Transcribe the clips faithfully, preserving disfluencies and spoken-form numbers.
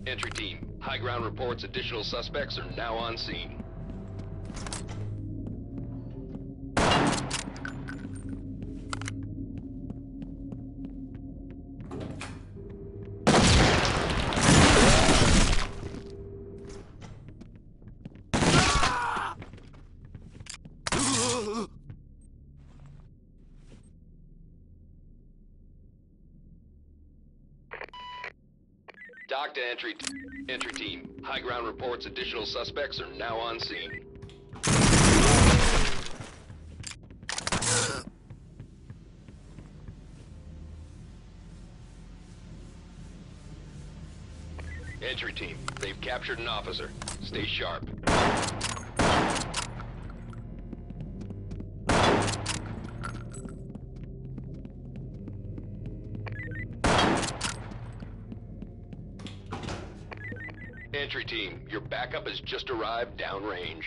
Entry team, high ground reports additional suspects are now on scene. Dock to entry, entry team. High ground reports additional suspects are now on scene. Entry team, they've captured an officer. Stay sharp. Entry team, your backup has just arrived downrange.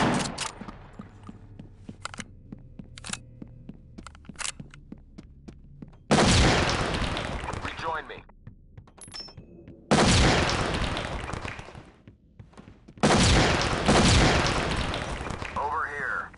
Rejoin me. Over here.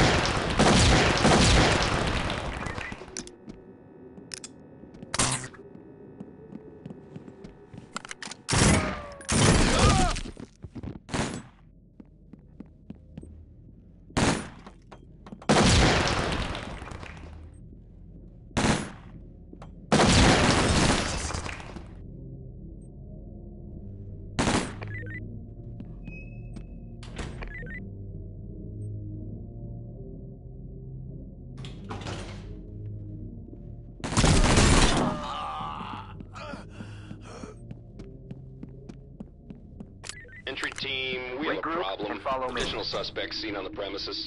Entry team, we have a Regroup problem. and follow me. Additional suspects seen on the premises.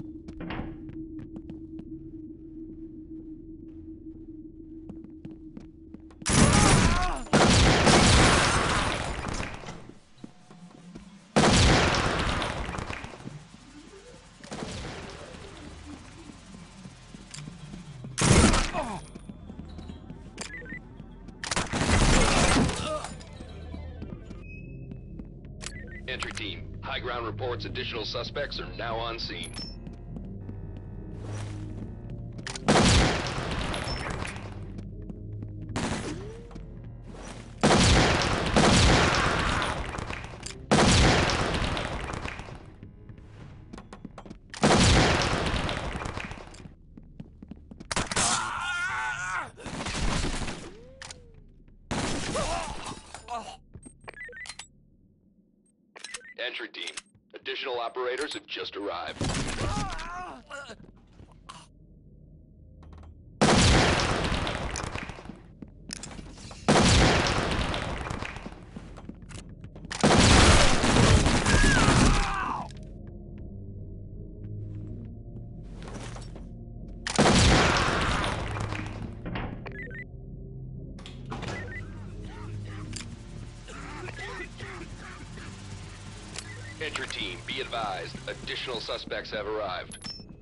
Entry team, high ground reports additional suspects are now on scene. Entry team, additional operators have just arrived. Entry team, be advised, additional suspects have arrived.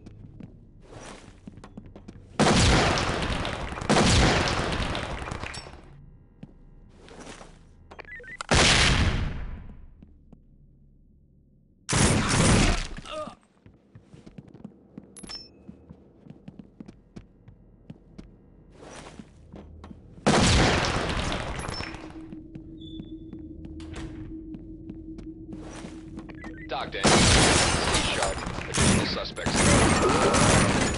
Dock to entry. Stay sharp. Additional suspects.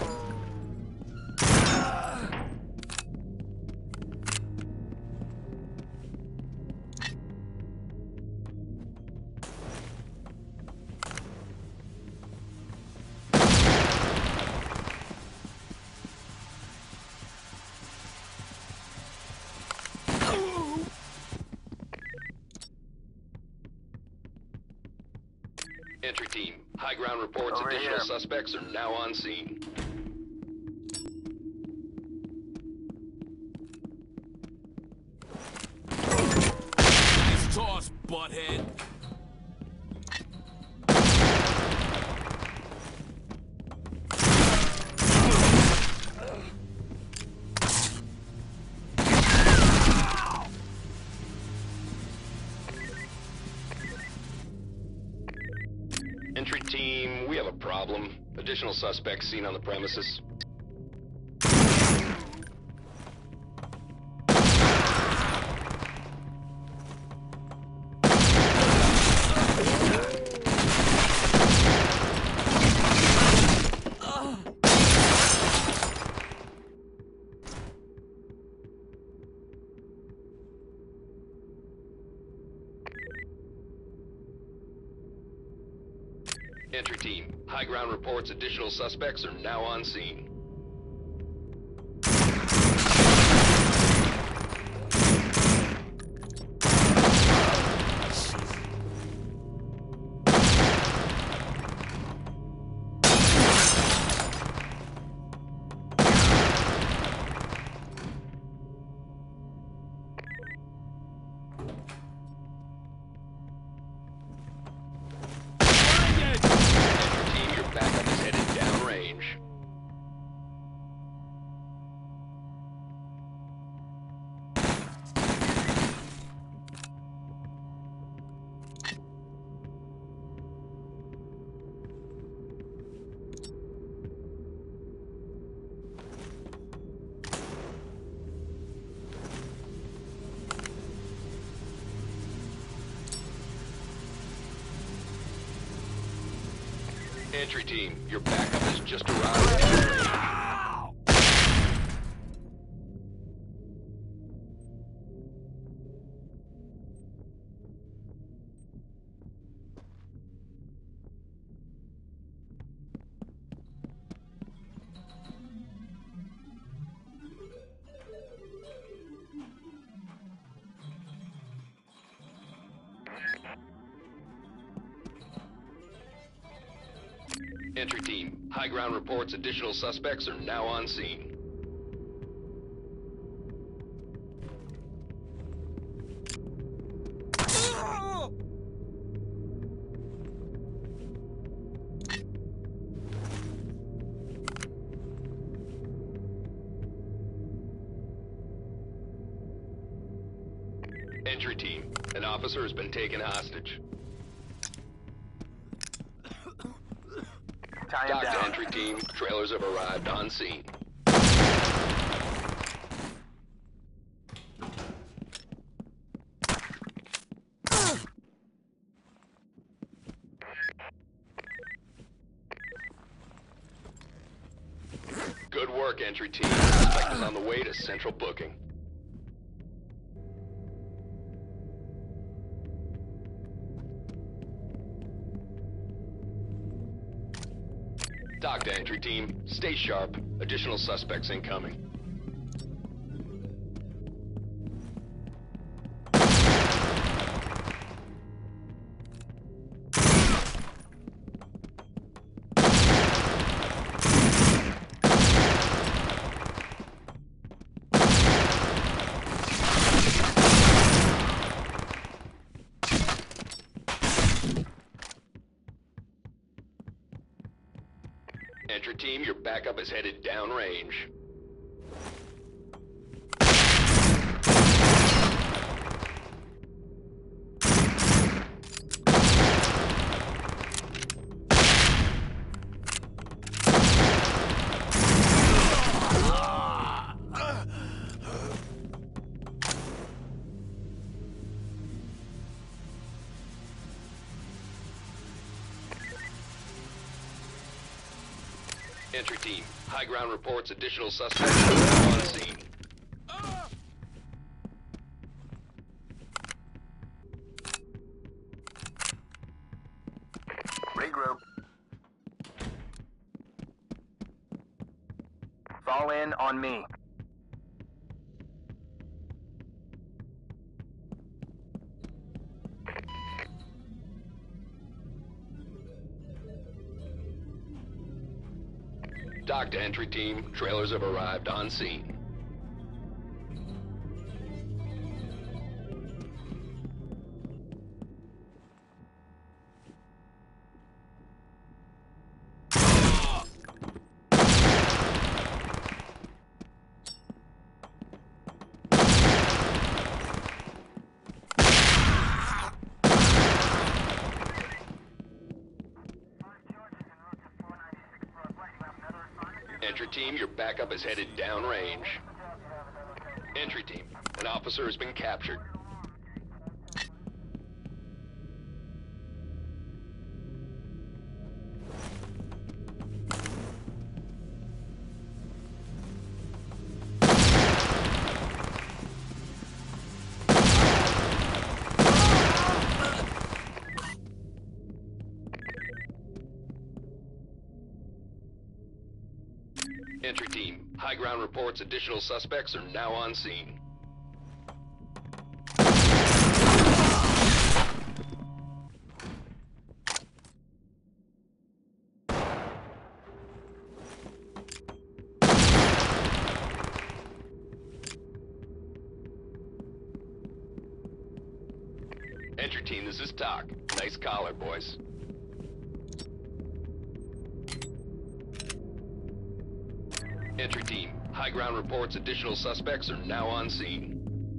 Entry team, high ground reports Over additional here. suspects are now on scene. Nice toss, butthead. Additional suspects seen on the premises. Entry team, high ground reports additional suspects are now on scene. Entry team, your backup has just arrived. Entry team, high ground reports additional suspects are now on scene. Entry team, an officer has been taken hostage. Dock to entry team, trailers have arrived on scene. Good work, entry team. Suspect is on the way to central booking. Dock to entry team. Stay sharp. Additional suspects incoming. Entry team, your backup is headed downrange. Entry team, high ground reports additional suspects are on scene. Regroup. Fall in on me. Dock to entry team, trailers have arrived on scene. Entry team, your backup is headed downrange. Entry team, an officer has been captured. Entry team, high ground reports additional suspects are now on scene. Entry team, this is Doc. Nice collar, boys. Entry team, high ground reports additional suspects are now on scene.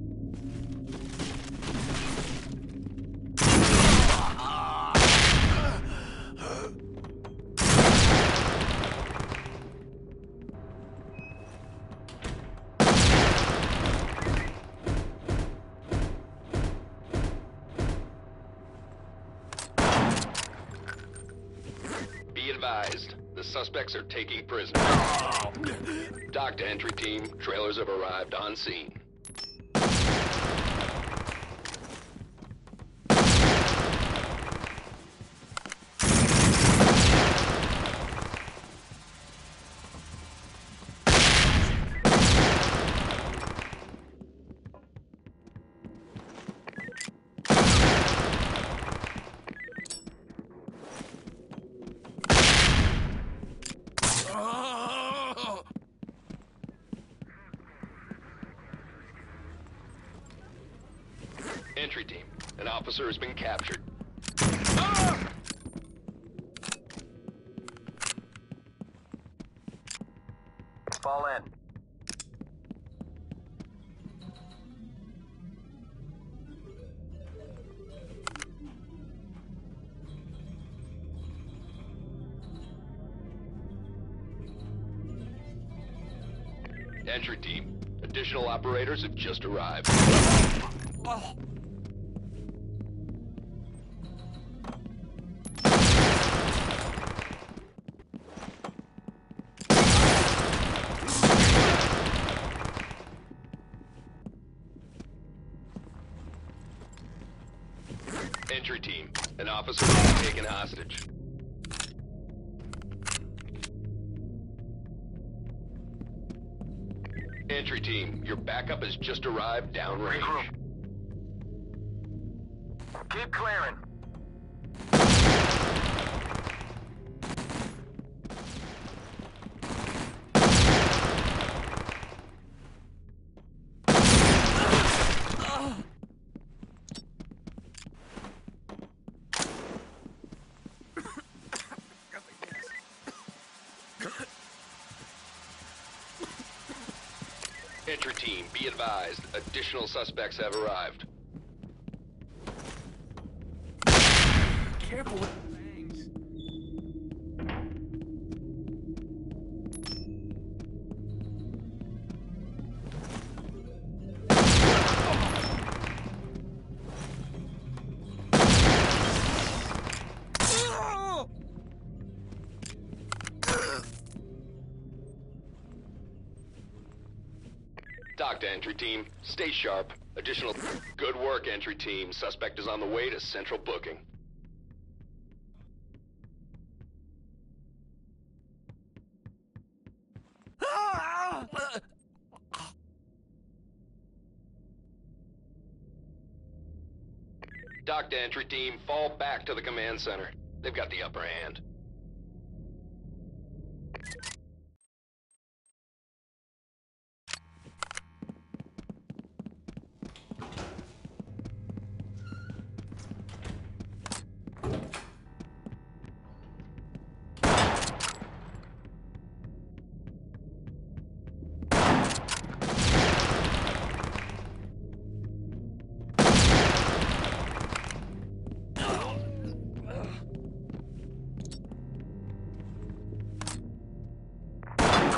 Be advised, the suspects are taking prisoners. Doc to entry team, trailers have arrived on scene. Entry team, an officer has been captured. Fall in. Entry team, additional operators have just arrived. Oh. Entry team, an officer has been taken hostage. Entry team, your backup has just arrived downrange. Regroup. Keep clearing. Entry team, be advised, additional suspects have arrived. Careful with the bangs. Doc to entry team, stay sharp. Additional good work, entry team. Suspect is on the way to central booking. Doc to entry team, fall back to the command center. They've got the upper hand.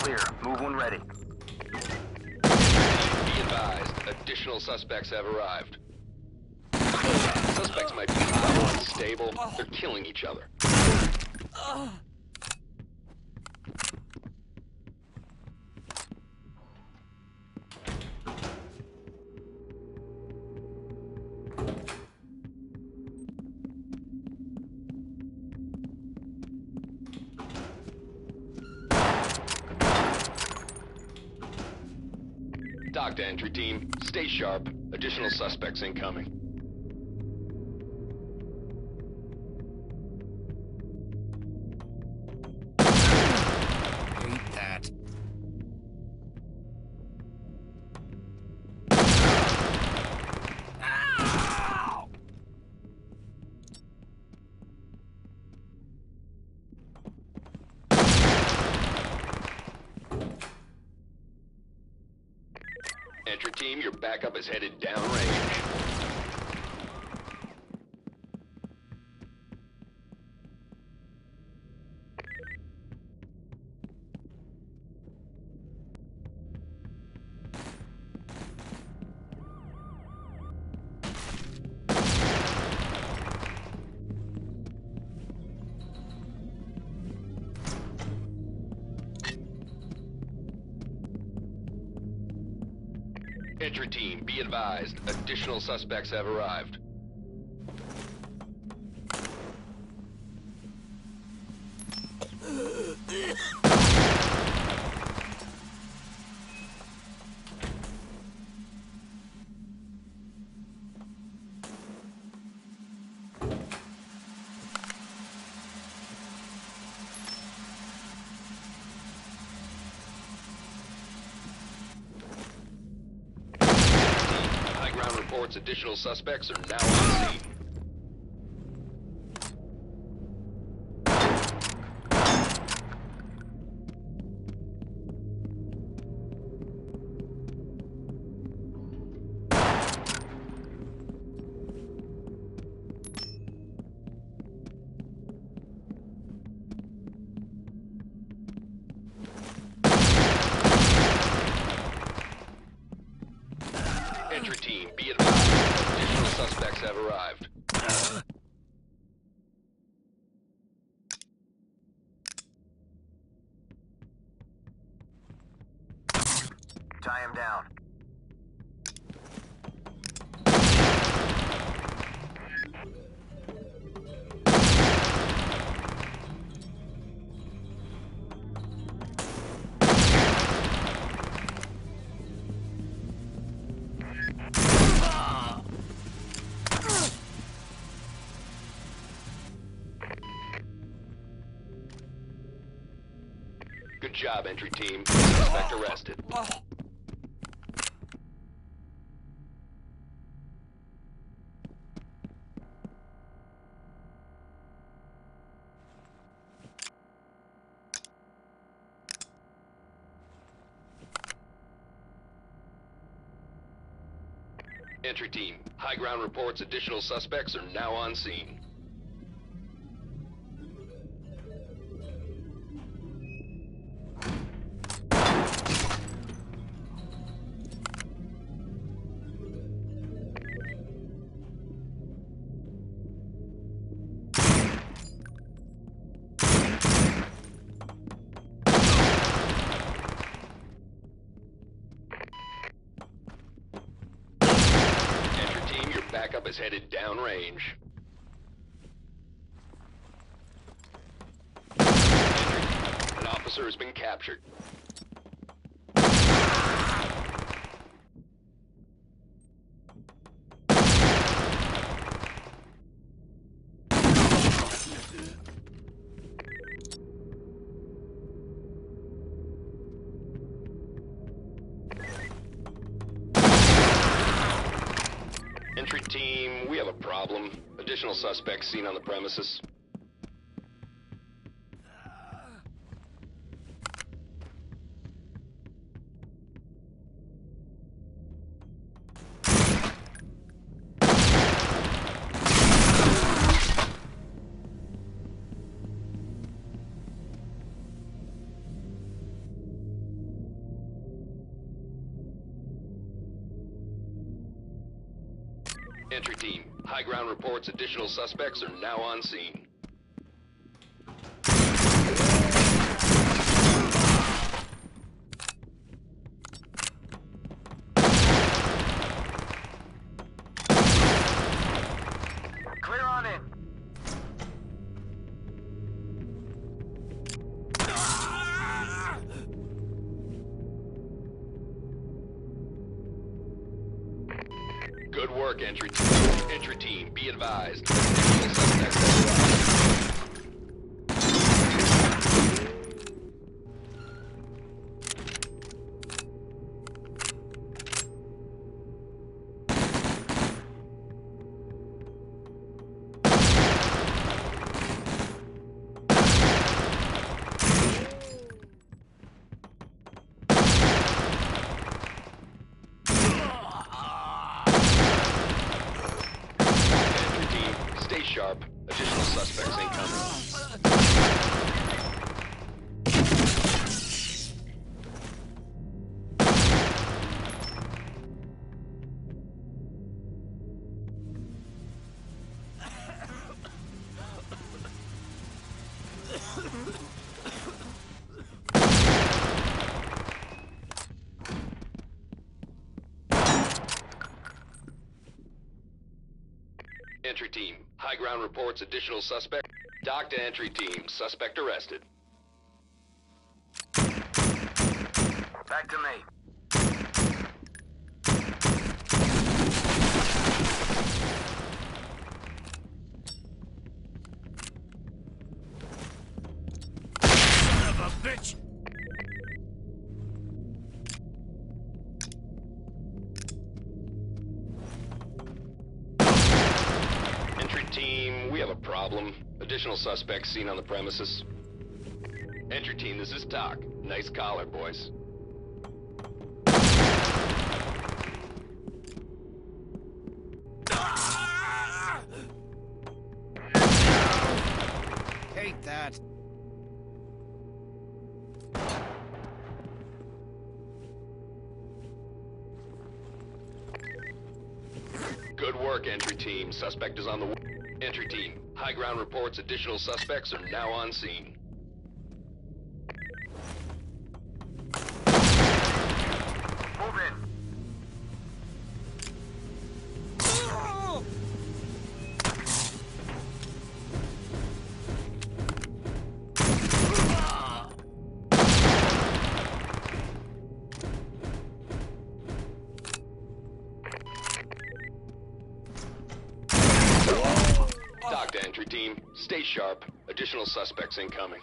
clear. Move when ready. Be advised, additional suspects have arrived. Suspects might be high or unstable. They're killing each other. Doctor entry team, stay sharp. Additional suspects incoming. Hate that. Ow! Entry team, your backup is headed downrange. Entry team, be advised, additional suspects have arrived. High ground reports additional suspects are now on scene. Entry team, be advised, additional suspects have arrived. Tie him down. Good job, entry team. Suspect arrested. Oh. Entry team, high ground reports additional suspects are now on scene. Backup is headed downrange. An officer has been captured. Entry team, we have a problem. Additional suspects seen on the premises. Entry team, high ground reports additional suspects are now on scene. Clear on in. Good work, entry team. Entry team, be advised. Additional suspects have arrived. Entry team, stay sharp. Additional suspects incoming. Entry team, high ground reports additional suspect. Dock to entry team, suspect arrested. Back to me. Son of a bitch! Entry team, we have a problem. Additional suspects seen on the premises. Entry team, this is Doc. Nice collar, boys. Ah! Hate that. Good work, entry team. Suspect is on the... Entry team, high ground reports additional suspects are now on scene. Move in. Dock to entry team, stay sharp. Additional suspects incoming.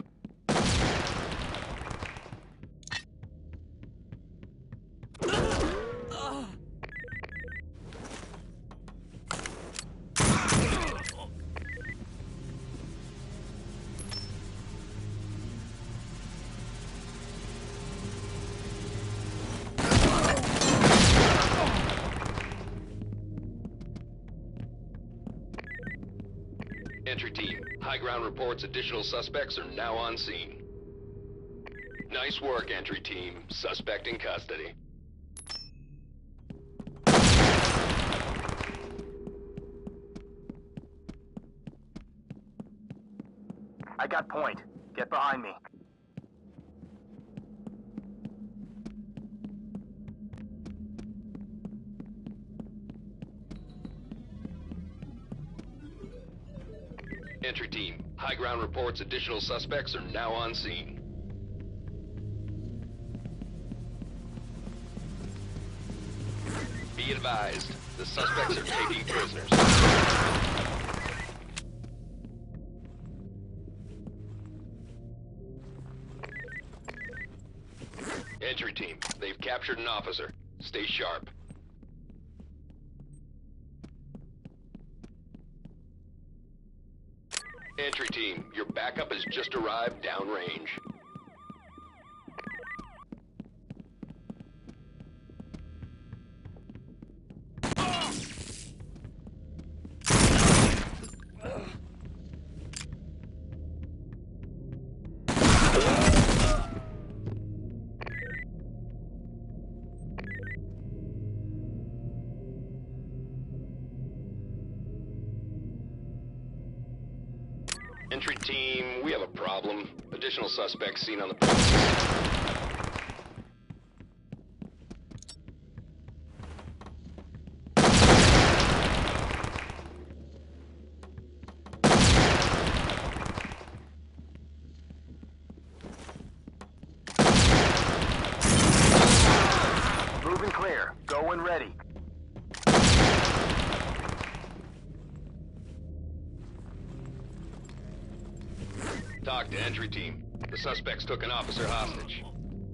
Entry team, high ground reports additional suspects are now on scene. Nice work, entry team. Suspect in custody. I got point. Get behind me. Entry team, high ground reports additional suspects are now on scene. Be advised, the suspects are taking prisoners. Entry team, they've captured an officer. Stay sharp. Entry team, your backup has just arrived downrange. Entry team, we have a problem. Additional suspects seen on the premises. Moving clear. Go when ready. Talk to entry team. The suspects took an officer hostage.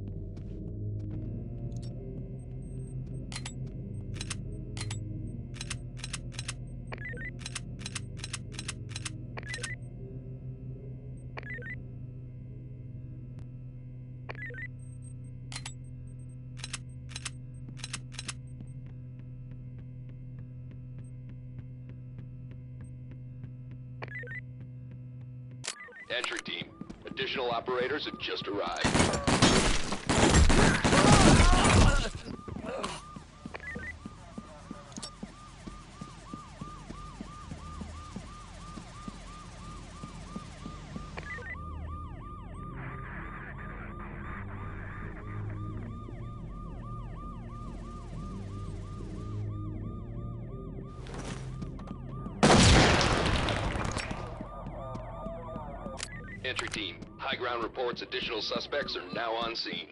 Entry team. Additional operators have just arrived. Entry team, high ground reports additional suspects are now on scene.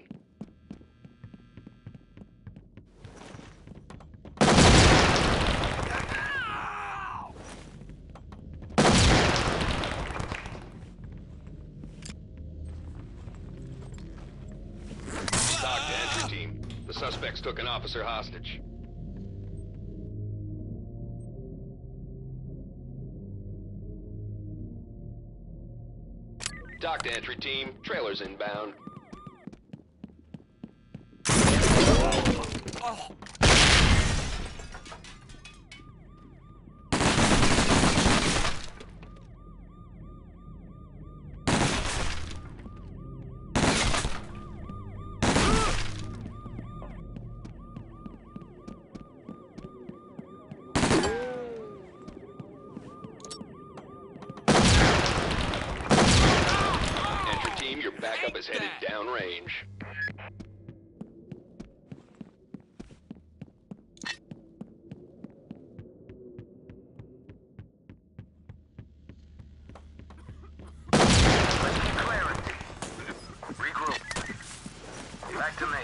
Talk to entry team. The suspects took an officer hostage. Talk to entry team. Trailers inbound. Oh. Your backup is headed downrange. Let's keep clearing. Regroup. Back to me.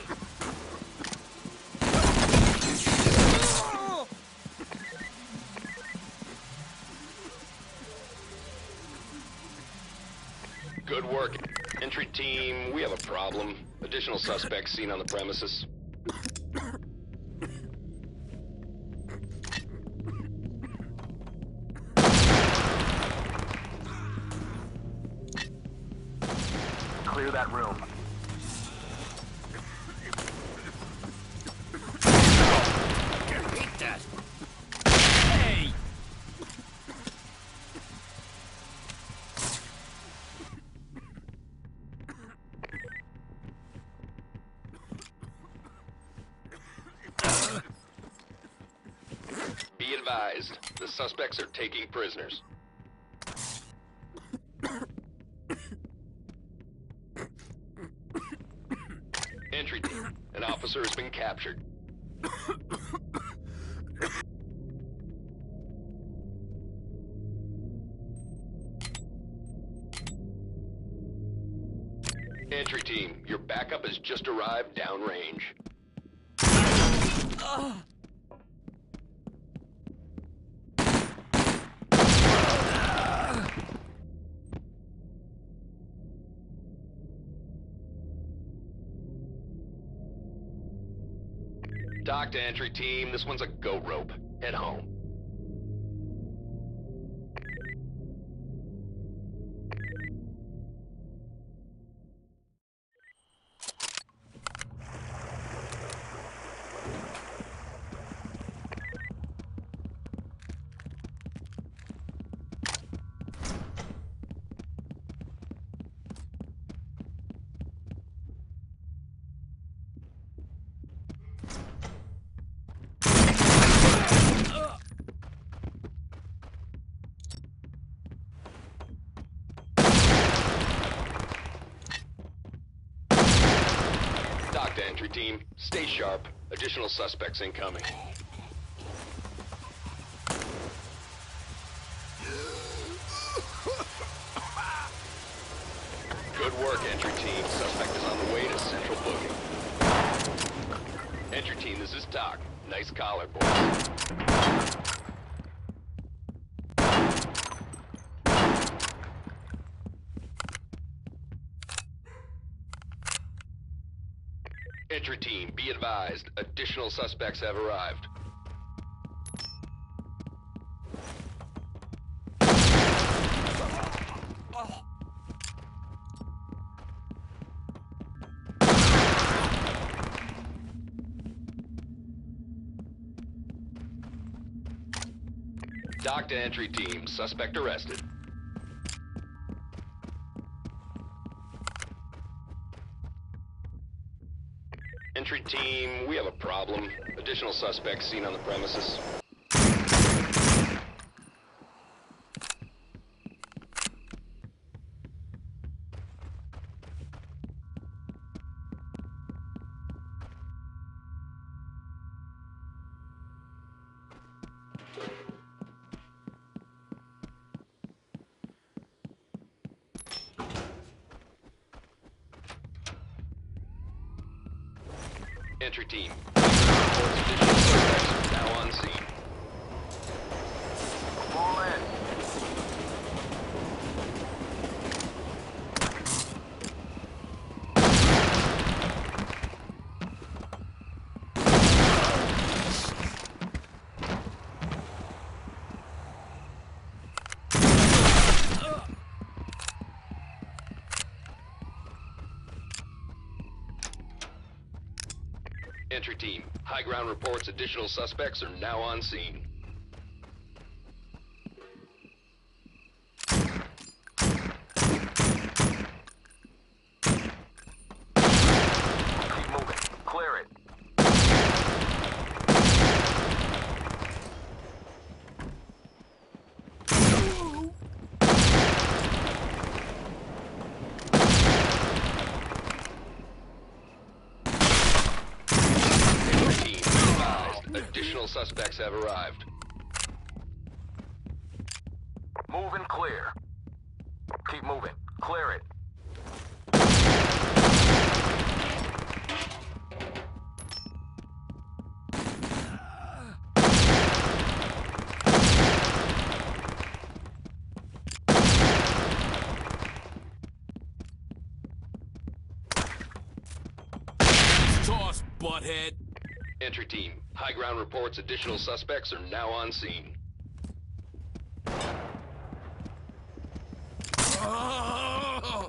Good work. Entry team, we have a problem. Additional suspects seen on the premises. Clear that room. Hate that. Hey! Be advised, the suspects are taking prisoners. Entry team, an officer has been captured. Entry team, your backup has just arrived downrange. Uh. Talk to entry team, this one's a go rope. Head home. Talk to entry team. Stay sharp. Additional suspects incoming. Good work, entry team. Suspect is on the way to central booking. Entry team, this is Doc. Nice collar, boys. Entry team, be advised. Additional suspects have arrived. Dock to entry team. Suspect arrested. Entry team, we have a problem. Additional suspects seen on the premises. Entry team. Reports additional suspects now on scene. Fall in. Entry team. High ground reports additional suspects are now on scene. Keep moving. Clear it. Entry team, be advised. Additional suspects have arrived. Moving clear. Keep moving. Clear it. Toss, butthead. Entry team. High ground reports additional suspects are now on scene. Oh!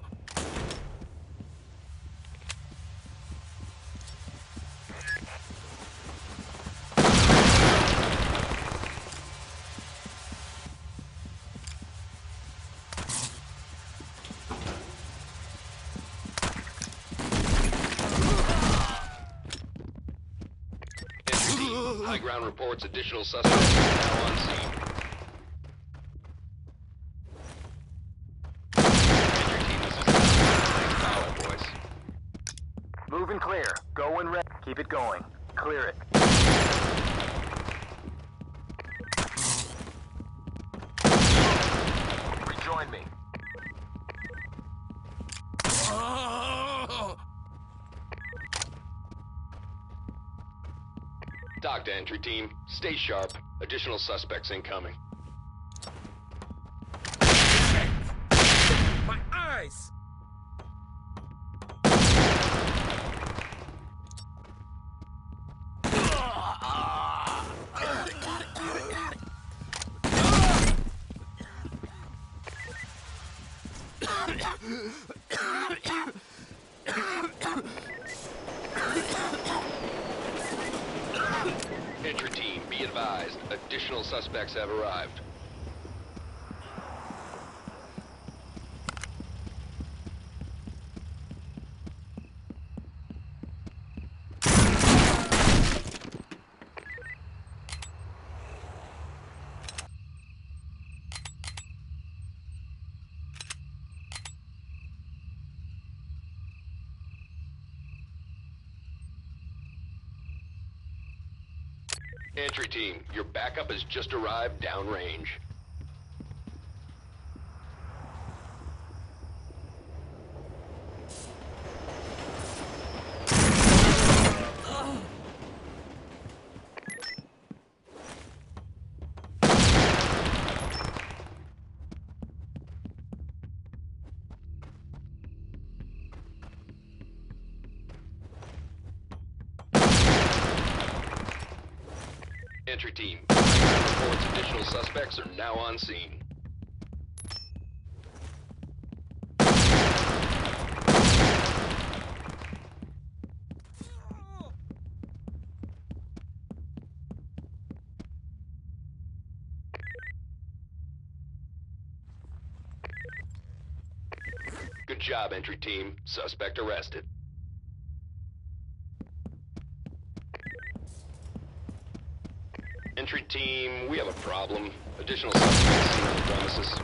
Entry team. High ground reports additional suspects are now on scene. Entry team, this is Doc. Nice collar, boys. Moving clear. Going red. Keep it going. Clear it. Rejoin me. Oh! Dock to entry team. Stay sharp. Additional suspects incoming. My eyes! Entry team, be advised. Additional suspects have arrived. Entry team, your backup has just arrived downrange. Entry team, reports additional suspects are now on scene. Good job, entry team. Suspect arrested. Entry team, we have a problem. Additional suspects seen on the premises.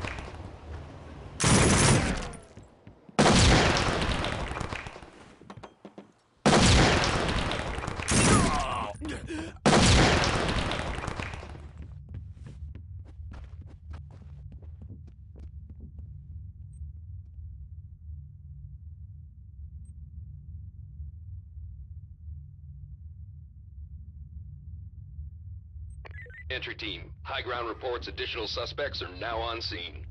Entry team, high ground reports additional suspects are now on scene.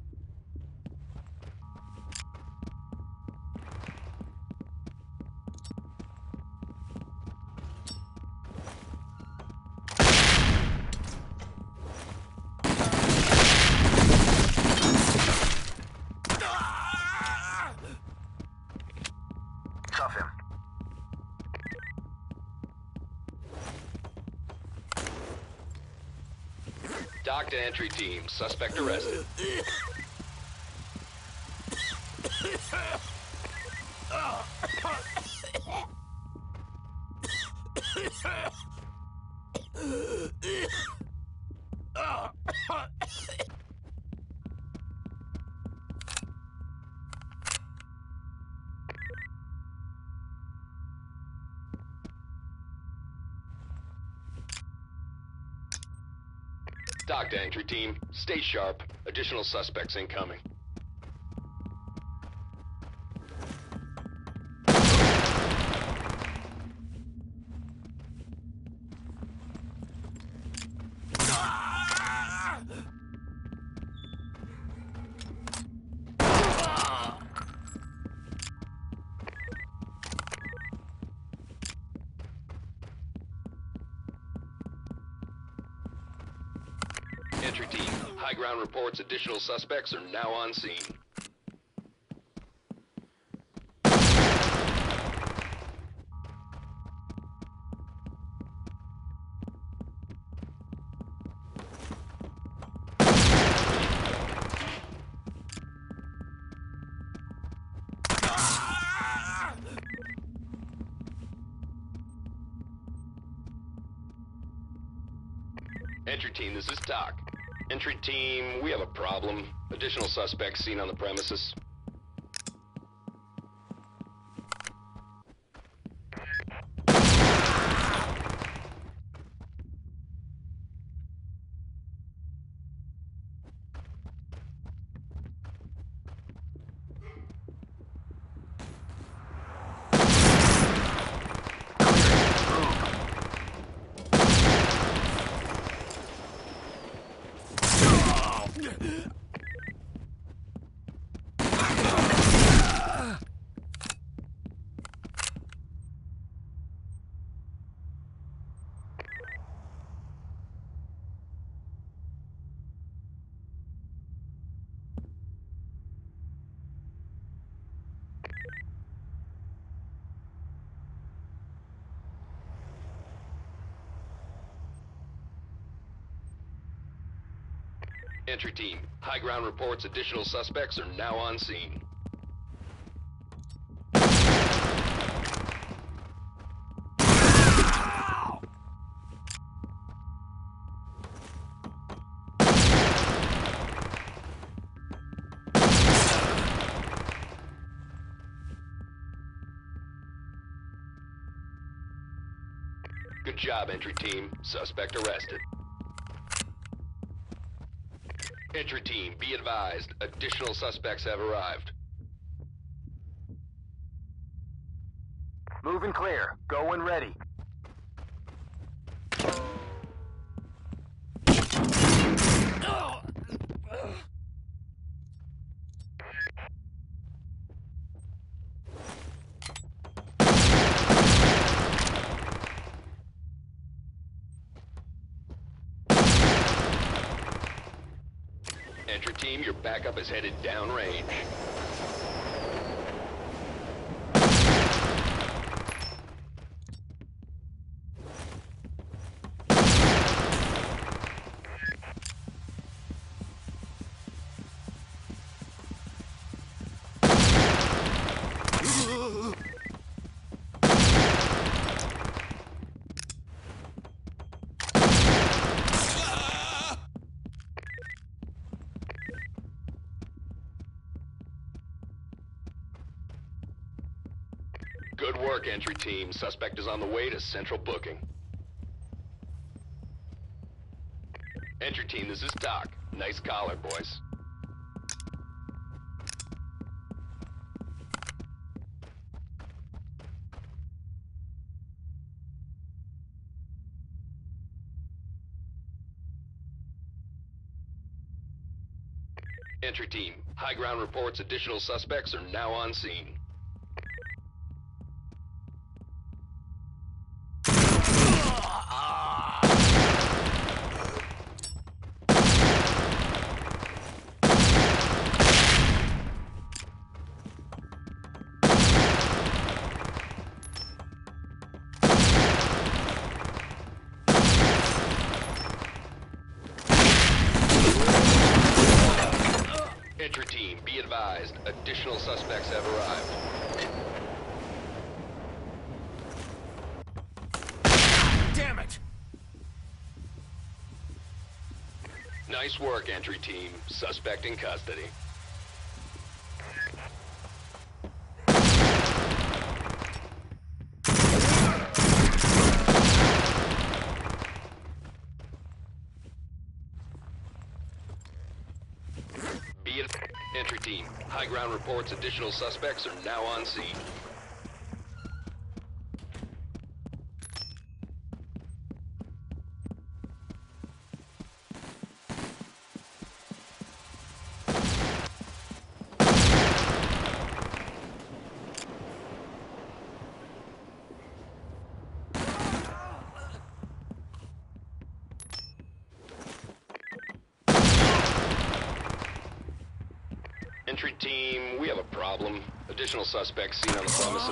Cuff him. Dock to entry team, suspect arrested. Dock to entry team, stay sharp. Additional suspects incoming. Entry team, high ground reports additional suspects are now on scene. Entry team, this is Doc. Entry team, we have a problem. Additional suspects seen on the premises. Entry team, high ground reports additional suspects are now on scene. Good job, entry team. Suspect arrested. Entry team, be advised. Additional suspects have arrived. Moving clear. Going ready. Entry team, your backup is headed downrange. Good work, entry team. Suspect is on the way to central booking. Entry team, this is Doc. Nice collar, boys. Entry team, high ground reports additional suspects are now on scene. Entry team, be advised. Additional suspects have arrived. Damn it! Nice work, entry team. Suspect in custody. Be it entry team. High ground reports additional suspects are now on scene. Entry team, we have a problem. Additional suspects seen on the premises.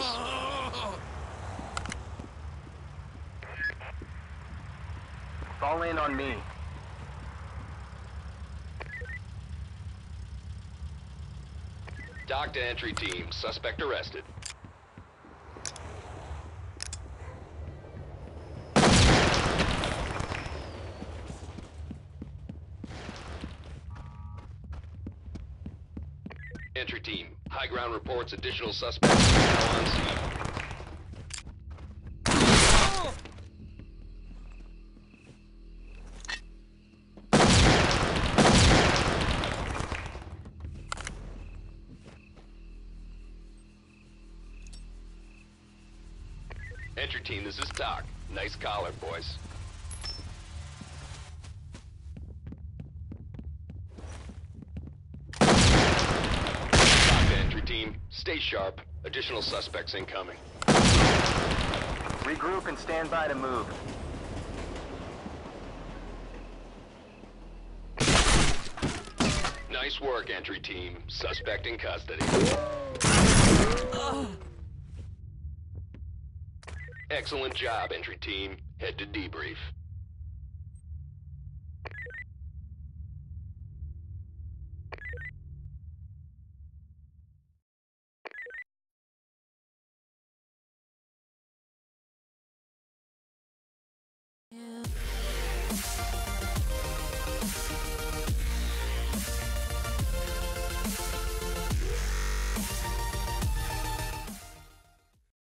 Fall in on me. Doc to entry team, suspect arrested. Entry team, high ground reports additional suspects are now on scene. Entry team, this is Doc. Nice collar, boys. Team, stay sharp. Additional suspects incoming. Regroup and stand by to move. Nice work, entry team. Suspect in custody. Excellent job, entry team. Head to debrief.